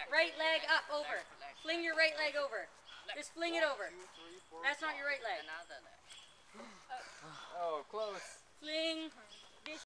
Right leg up, over. Fling your right leg over. Just fling it over. That's not your right leg. Another leg.